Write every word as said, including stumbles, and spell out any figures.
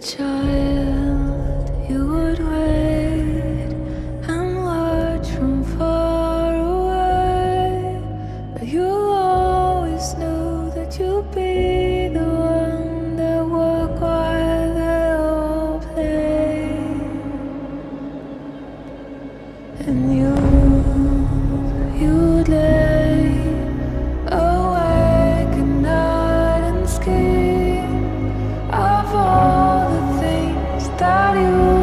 child, you would wait and watch from far away, but you always knew that you'd be the one that would while they all play. And you, you'd lay awake at night and scheme of all the things that you